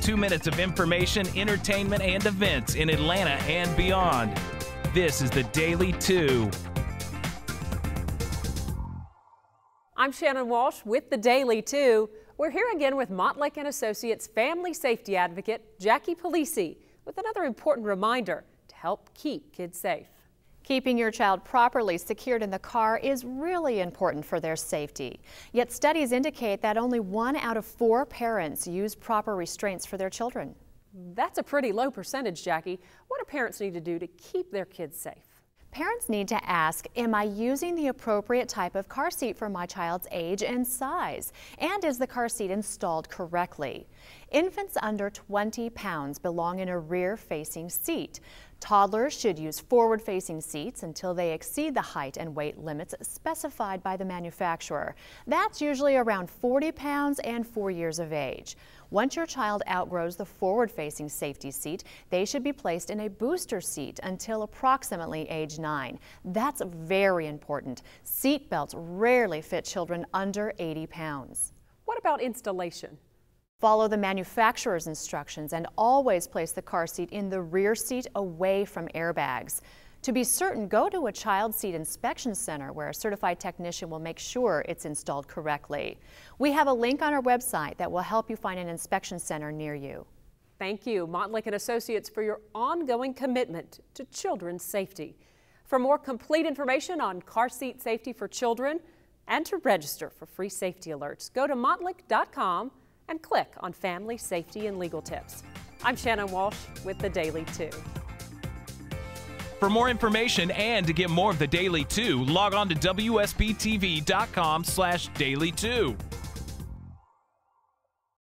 2 minutes of information, entertainment, and events in Atlanta and beyond. This is the Daily 2. I'm Shannon Walsh with the Daily 2. We're here again with Montlick and Associates family safety advocate Jackie Polisi with another important reminder to help keep kids safe. Keeping your child properly secured in the car is really important for their safety. Yet studies indicate that only 1 out of 4 parents use proper restraints for their children. That's a pretty low percentage, Jackie. What do parents need to do to keep their kids safe? Parents need to ask, am I using the appropriate type of car seat for my child's age and size? And is the car seat installed correctly? Infants under 20 pounds belong in a rear-facing seat. Toddlers should use forward-facing seats until they exceed the height and weight limits specified by the manufacturer. That's usually around 40 pounds and 4 years of age. Once your child outgrows the forward-facing safety seat, they should be placed in a booster seat until approximately age 9. That's very important. Seat belts rarely fit children under 80 pounds. What about installation? Follow the manufacturer's instructions and always place the car seat in the rear seat away from airbags. To be certain, go to a child seat inspection center where a certified technician will make sure it's installed correctly. We have a link on our website that will help you find an inspection center near you. Thank you, Montlick and Associates, for your ongoing commitment to children's safety. For more complete information on car seat safety for children and to register for free safety alerts, go to montlick.com and click on Family Safety and Legal Tips. I'm Shannon Walsh with the Daily 2. For more information and to get more of the Daily 2, log on to WSBTV.com/Daily 2.